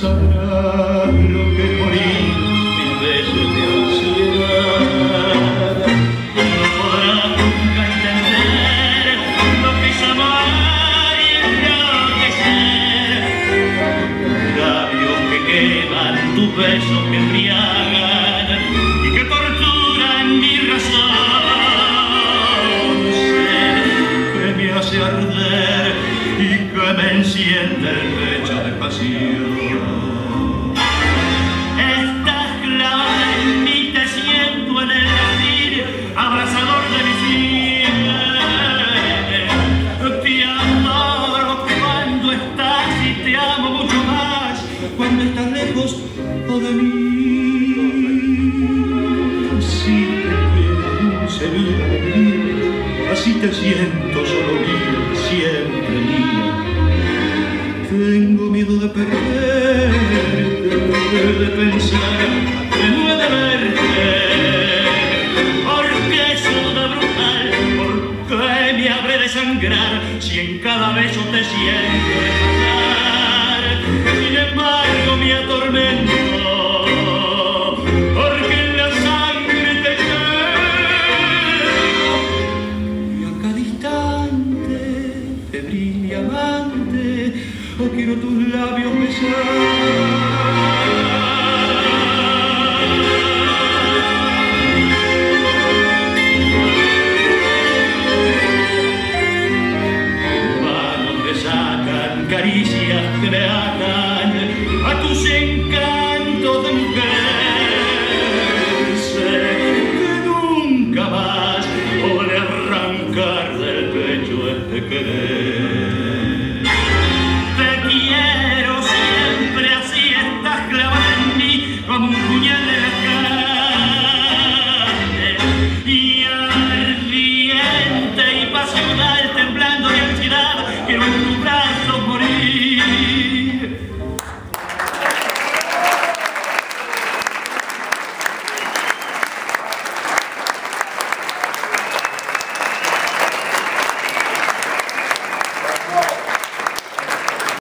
sabrás lo que es morir mil veces de ansiedad. No podrás nunca entender lo que es amar y enloquecer. Labios que queman, tus besos que embriagan y que torturan mi razón. Sé que me hace arder y que me enciende el pecho de pasión. Estás clavada en mí, te siento en el latir abrazador de mi piel. Te adoro cuando estás y te amo mucho más cuando estás lejos de mí. Si te quiero, dulce vida de mí, así te siento solo mía, siempre mía. Tengo miedo de perderte, de pensar que no he de verte, porque es una brutal, porque me habré de sangrar si en cada beso te siento pasar. Sin embargo me atormento, porque en la sangre te llevo, y a cada instante, febril y amante, oh, quiero tus labios besar. Manos me sacan caricias que me atan a tus encantos de mujer. Sé que nunca más podré arrancar del pecho este querer.